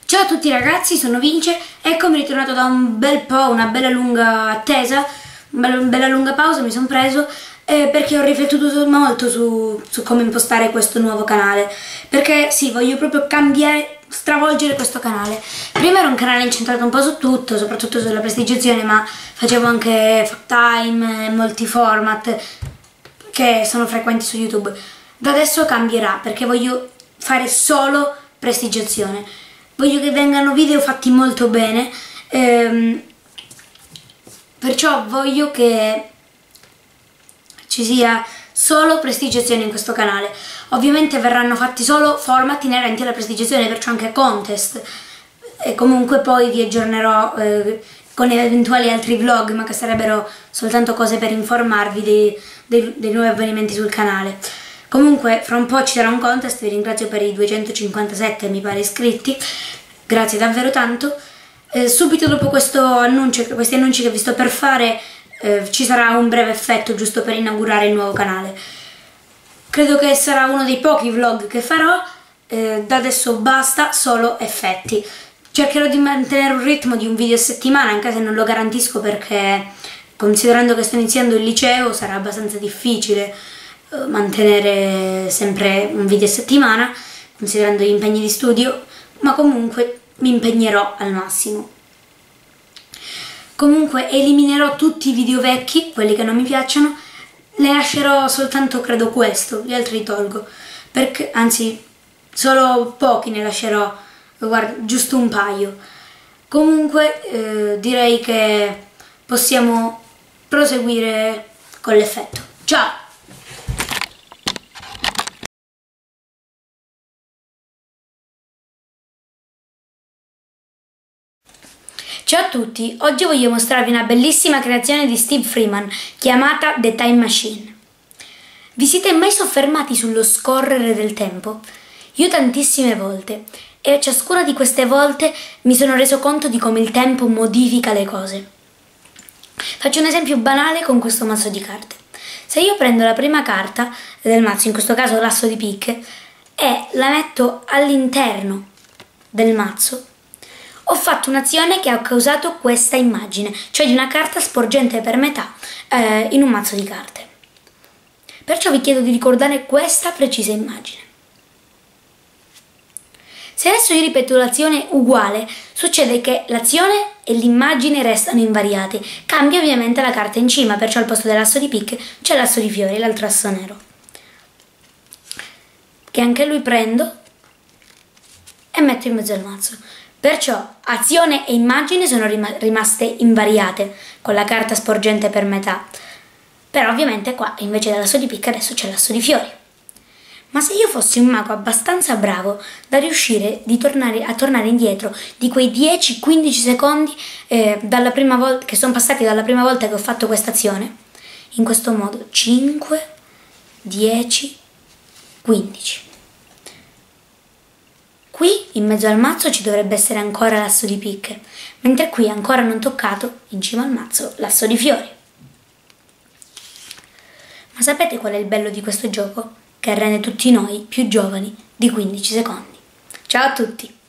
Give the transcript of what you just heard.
Ciao a tutti ragazzi, sono Vince, eccomi ritornato da un bel po', una bella lunga attesa, una bella lunga pausa mi sono preso perché ho riflettuto molto su come impostare questo nuovo canale, perché sì, voglio proprio cambiare, stravolgere questo canale. Prima era un canale incentrato un po' su tutto, soprattutto sulla prestigiazione, ma facevo anche fact time, molti format che sono frequenti su YouTube. Da adesso cambierà perché voglio fare solo prestigiazione. Voglio che vengano video fatti molto bene, perciò voglio che ci sia solo prestigiazione in questo canale. Ovviamente verranno fatti solo format inerenti alla prestigiazione, perciò anche contest, e comunque poi vi aggiornerò con eventuali altri vlog, ma che sarebbero soltanto cose per informarvi dei nuovi avvenimenti sul canale. Comunque fra un po' ci sarà un contest, vi ringrazio per i 257 mi pare iscritti, grazie davvero tanto. Subito dopo questi annunci che vi sto per fare ci sarà un breve effetto giusto per inaugurare il nuovo canale. Credo che sarà uno dei pochi vlog che farò, da adesso basta solo effetti. Cercherò di mantenere un ritmo di un video a settimana, anche se non lo garantisco perché considerando che sto iniziando il liceo sarà abbastanza difficile mantenere sempre un video a settimana, considerando gli impegni di studio, ma comunque mi impegnerò al massimo. Comunque eliminerò tutti i video vecchi, quelli che non mi piacciono, ne lascerò soltanto credo questo, gli altri li tolgo, perché, anzi solo pochi ne lascerò, guarda, giusto un paio. Comunque direi che possiamo proseguire con l'effetto. Ciao! Ciao a tutti, oggi voglio mostrarvi una bellissima creazione di Steve Freeman chiamata The Time Machine. Vi siete mai soffermati sullo scorrere del tempo? Io tantissime volte, e a ciascuna di queste volte mi sono reso conto di come il tempo modifica le cose. Faccio un esempio banale con questo mazzo di carte. Se io prendo la prima carta del mazzo, in questo caso l'asso di picche, e la metto all'interno del mazzo, ho fatto un'azione che ha causato questa immagine, cioè di una carta sporgente per metà in un mazzo di carte. Perciò vi chiedo di ricordare questa precisa immagine. Se adesso io ripeto l'azione uguale, succede che l'azione e l'immagine restano invariate. Cambia ovviamente la carta in cima, perciò al posto dell'asso di picche c'è l'asso di fiori, l'altro asso nero, che anche lui prendo e metto in mezzo al mazzo. Perciò azione e immagine sono rimaste invariate con la carta sporgente per metà, però ovviamente qua invece dell'asso di picche adesso c'è l'asso di fiori. Ma se io fossi un mago abbastanza bravo da riuscire a tornare indietro di quei 10-15 secondi dalla prima volta, che sono passati dalla prima volta che ho fatto questa azione, in questo modo 5, 10, 15. Qui in mezzo al mazzo ci dovrebbe essere ancora l'asso di picche, mentre qui ancora non toccato, in cima al mazzo, l'asso di fiori. Ma sapete qual è il bello di questo gioco? Che rende tutti noi più giovani di 15 secondi. Ciao a tutti!